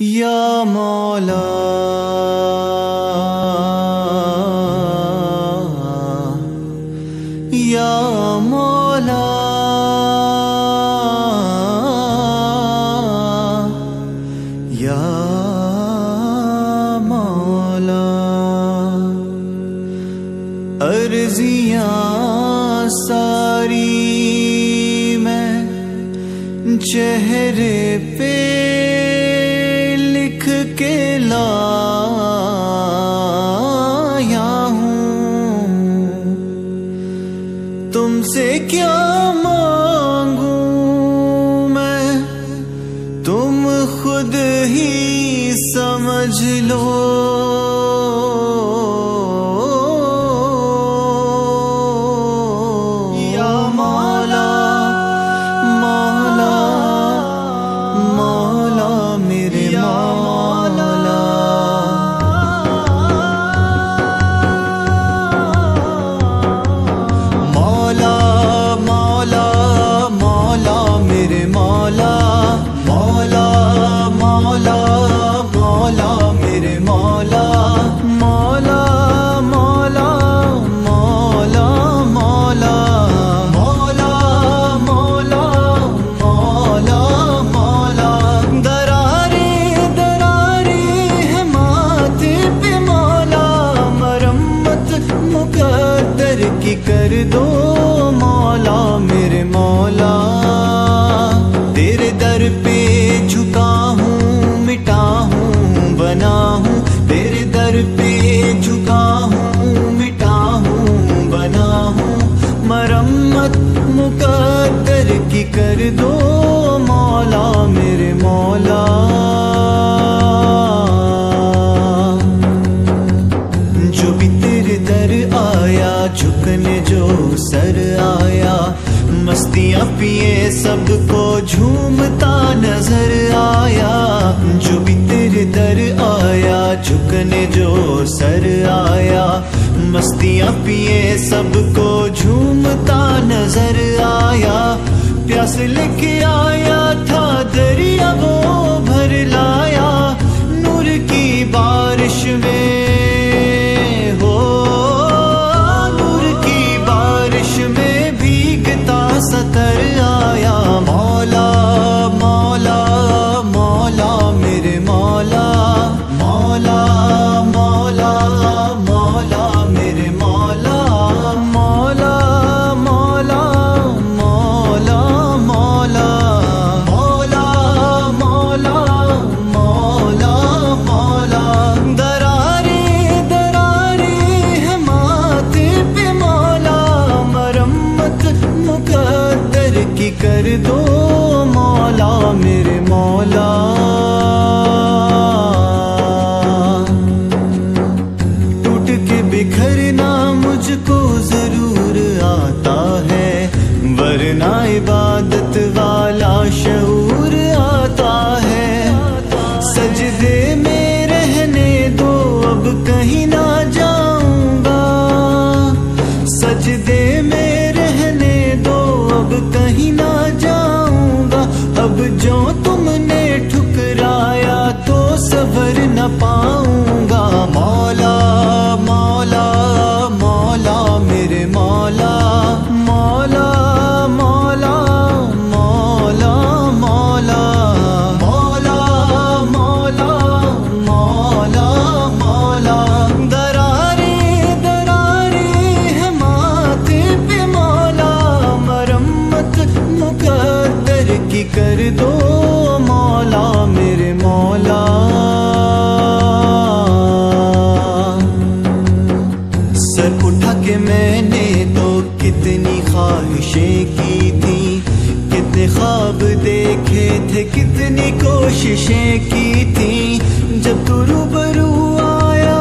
या मौला या मौला या मौला। अर्जियां सारी मैं चेहरे पे लिख के लाया हूँ। तुमसे क्या मांगू मैं, तुम खुद ही समझ लो। या मौला मौला मौला मेरे मौला। मौला मौला मौला मेरे मौला। मौला मौला मौला मेरे मौला। मौला मौला मौला मौला मौला मौला मौला मौला। दरारे दरारे है माथे पे मौला, मरम्मत मुकद्दर की कर दो मौला मेरे मौला। तेरे दर पे झुका हूँ, मिटा हूँ, बना हूँ। तेरे दर पे झुका हूँ, मिटा हूँ, बना हूँ। मरम्मत मुकद्दर की कर दो मौला मेरे मौला। जो भी तेरे दर आया, झुकने जो सर आया, मस्तियां पिए सबको झूमता नजर आया। जो भी तेरे दर आया, झुकने जो सर आया, मस्तियां पिए सबको झूमता नजर आया। प्यास लेके आया था दरिया वो भर लाया, नूर की बारिश में हो, नूर की बारिश में भीगता सतर आया। मौला मौला मौला मेरे मौला। मौला मौला मौला मेरे मौला। मौला मौला मौला मौला मौला मौला मौला मौला। दरारे दरारे है माथे पे मौला, मरम्मत मुकद्दर की कर दो मौला मेरे मौला। टूट के बिखरना मुझको जरूर आता है, वरना इबादत वाला शऊर आता है। सजदे में रहने दो, अब कहीं ना जाऊंगा। सजदे में रहने दो, अब कहीं ना जाऊंगा। अब जो तुमने ठुकराया तो सबर न पाऊंगा। मौला मौला मौला मेरे मौला। मौला मौला मौला मौला मौला मौला मौला मौला। दरारे दरारे है माथे पे मौला, मरम्मत मुकद्दर की कर दो मौला मेरे मौला। सर उठा के मैंने तो कितनी ख्वाहिशें की थी, कितने ख्वाब देखे थे, कितनी कोशिशें की थी। जब तू रूबरू आया,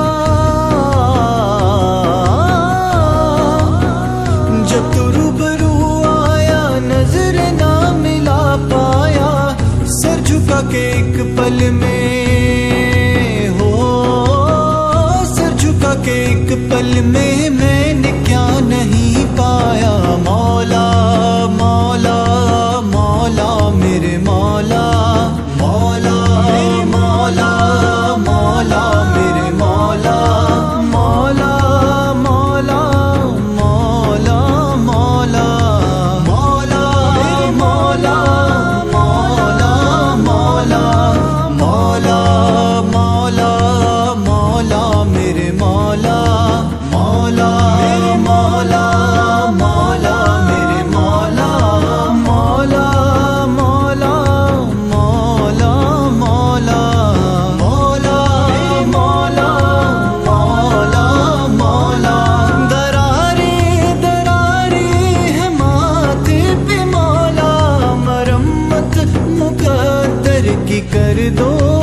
जब तू रूबरू आया, नजर ना मिला पाया। सर झुका के एक पल में हो, सर झुका के एक पल में मैंने क्या नहीं पाया। मौला मौला मौला मेरे मौला। मौला की कर दो